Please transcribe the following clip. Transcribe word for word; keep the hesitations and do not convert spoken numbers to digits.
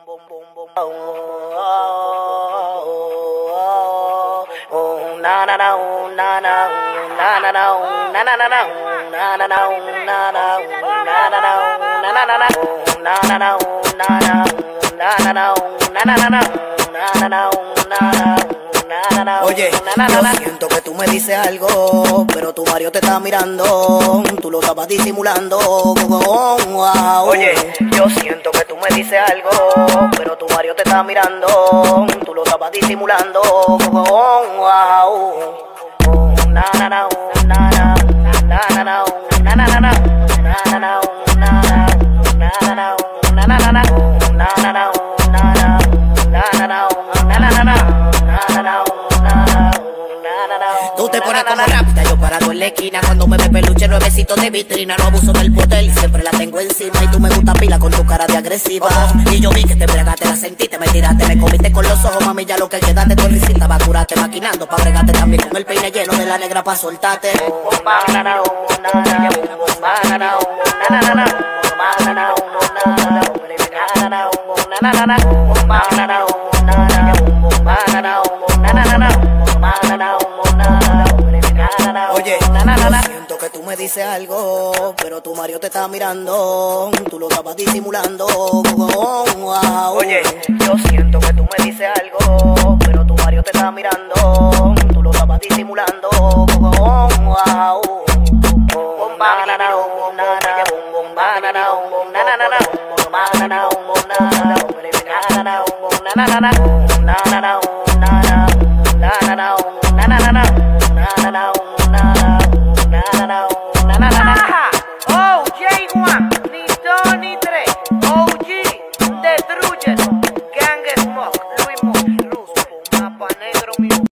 boom, boom, boom. Oh, oh, oh, oh, oh, na na na, oh, na na, oh, na na na, oh, na na na na, oh, na na na, oh, na na, oh, na na na, oh, na na na na, oh, na na na, oh, na na, oh, na na na, oh, na na na na, oh, na na na, oh, na na. Oye, yo siento que tú me dices algo, pero tu Mario te está mirando, tú lo estabas disimulando. Oye, yo siento que tú me dices algo, pero tu Mario te está mirando, tú lo estabas disimulando. Na na na, na na, na na na, na na na, na na na, na na na, na na na, tú te pones como rápida, yo parado en la esquina. Cuando me ve peluche, nuevecitos de vitrina. No abuso del poder, siempre la tengo encima. Y tú me gusta pila con tu cara de agresiva. Y yo vi que te bregaste, la sentiste, me tiraste, me comiste con los ojos, mami. Ya lo que queda de tu risita va a curarte maquinando. Pa' bregarte también con el peine lleno de la negra pa' soltarte. Oye, yo siento que tú me dices algo, pero tu Mario te está mirando, tú lo estabas disimulando. Oye, yo siento que tú me dices algo, pero tu Mario te está mirando, tú lo estabas disimulando. Oh, J uno, ni dos ni tres, O G, Destruyen, Gang Smoke, Luis Mo.